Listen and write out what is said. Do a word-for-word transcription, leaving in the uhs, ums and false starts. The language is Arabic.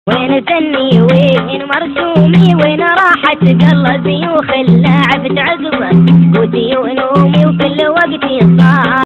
وين فني وين مرسومي وين راحت قلبي وخلى عبد عقبه قوتي ونومي وكل وقتي صار